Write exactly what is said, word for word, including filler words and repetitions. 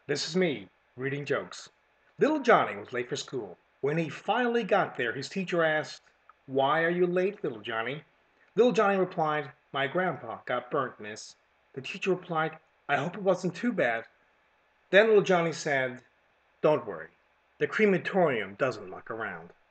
This is me, reading jokes. Little Johnny was late for school. When he finally got there, his teacher asked, "Why are you late, little Johnny?" Little Johnny replied, "My grandpa got burnt, miss." The teacher replied, "I hope it wasn't too bad." Then little Johnny said, "Don't worry. The crematorium doesn't muck around."